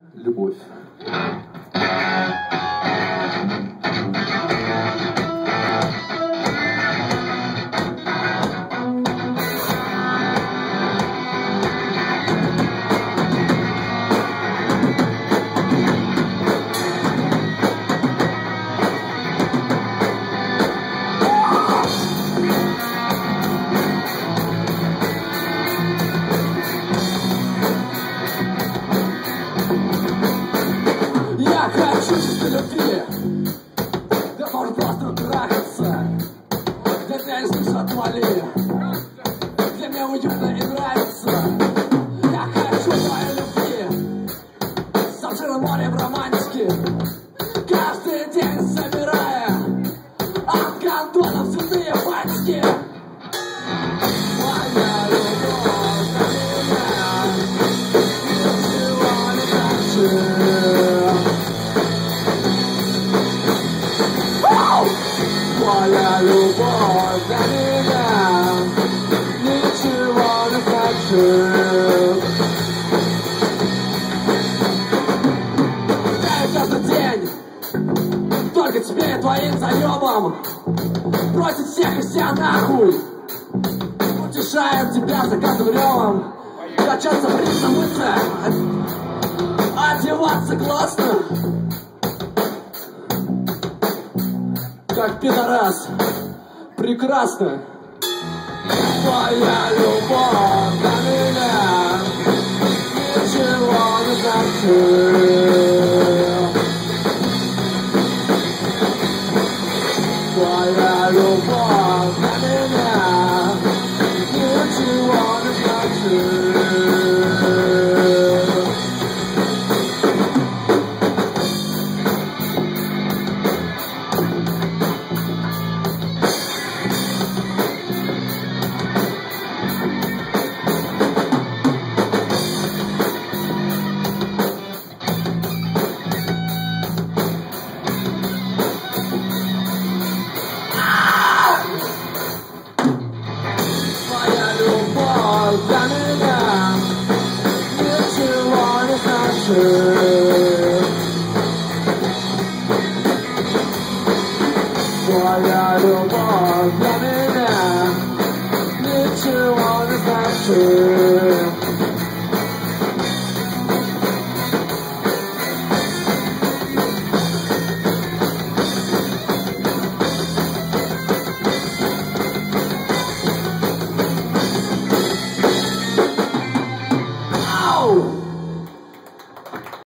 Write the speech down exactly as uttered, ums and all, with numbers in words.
Любовь. Я хочу чистой любви, да можно просто трахаться. Для меня не слышу отвали, для меня уютно и нравится. Я хочу твоей любви, с обширным морем романтики, каждый день собирая от кантонов цветные пальчики. Моя любовь для меня ничего не значит. Твоя любовь для меня ничего не значит. Я и каждый день только тебе и твоим заебам бросить всех и вся нахуй, утешает тебя за каждым ревом, качаться призом быстро, одеваться классно, как пидорас, прекрасно. Твоя любовь для меня ничего не значит. Твоя любовь для меня ничего не значит. Твоя любовь для меня ничего не значит.